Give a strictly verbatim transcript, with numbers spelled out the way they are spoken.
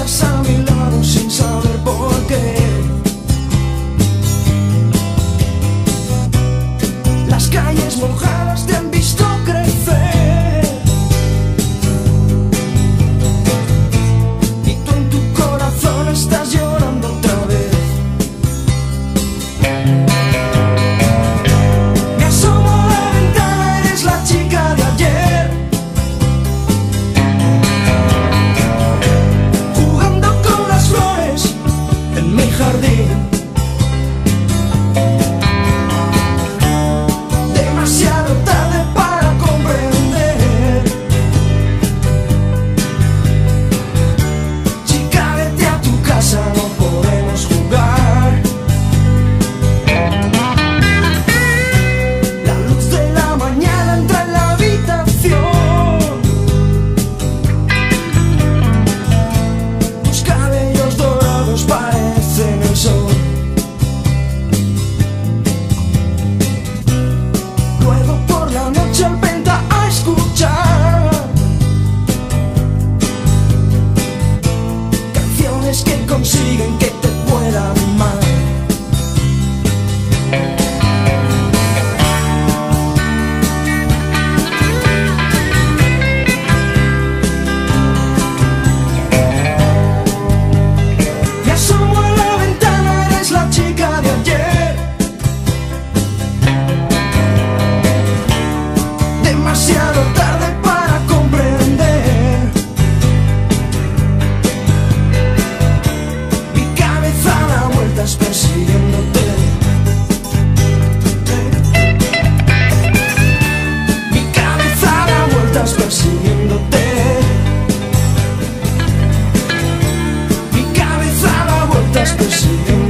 estás a mi lado sin saber por qué. Las calles mojadas te han visto crecer y tú en tu corazón estás llorando otra vez. Me asomo a la ventana, eres la chica de ayer, jugando con las flores en mi jardín. Demasiado tarde para comprender. Chica, vete a tu casa, no podemos jugar. La luz de la mañana entra en la habitación. Tus cabellos dorados parecen el sol. Luego por la noche al venta a escuchar canciones que consiguen que te puedan amar. Me asomo a la ventana, eres la chica de ayer, demasiado tarde para comprender. Mi cabeza da vueltas persiguiéndote. Mi cabeza da vueltas persiguiéndote. Mi cabeza da vueltas persiguiéndote.